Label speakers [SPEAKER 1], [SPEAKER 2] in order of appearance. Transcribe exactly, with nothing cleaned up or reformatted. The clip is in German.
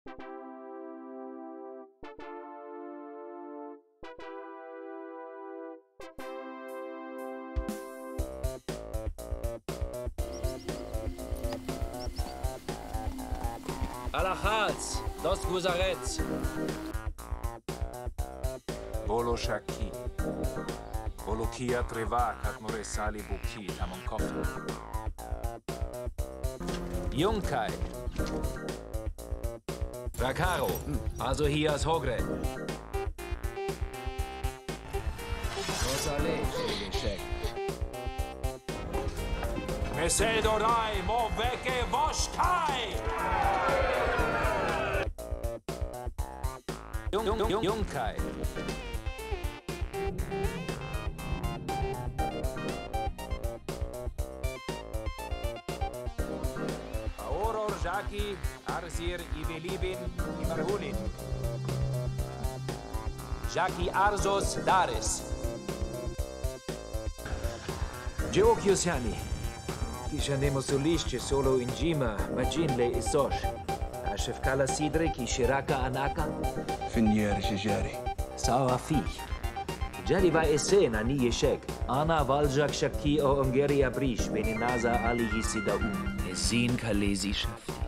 [SPEAKER 1] Alachals, dos guzarets.
[SPEAKER 2] Volo shaki. Volokia trevak at moresali buki tamon koffer.
[SPEAKER 1] Junkai. Rakaro, also hier ist Hogre. Rosale, Geschenk.
[SPEAKER 2] Meseldorai, mo veke voshkai!
[SPEAKER 1] Jung, Jung, Jung, Junkai.
[SPEAKER 2] Auror Jaki, Arsir Ivelibin, Imarhulin.
[SPEAKER 1] Jaki Arzos Dares.
[SPEAKER 3] Geochiosiani. Chi andemo solisce solo in Gima, Maginle e Sosh. Ashefkala Sidre, chi Shiraka Anaka.
[SPEAKER 4] Finiere Jari.
[SPEAKER 3] Sawa Fi. Jaliva Esena ni Yeshek. Ana Valjak Shaki o Ungeria Brish, Beninaza Ali Hisidaum.
[SPEAKER 5] Esin Kalesi schafft.